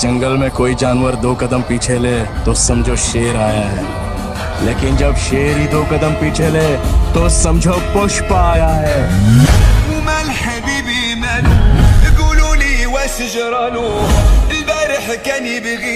जंगल में कोई जानवर 2 कदम पीछे ले तो समझो शेर आया है, लेकिन जब शेर ही 2 कदम पीछे ले तो समझो पुष्प आया है। ومال حبيبي ماله؟ قولوا لي واش جرالو؟ البارح كان يبغي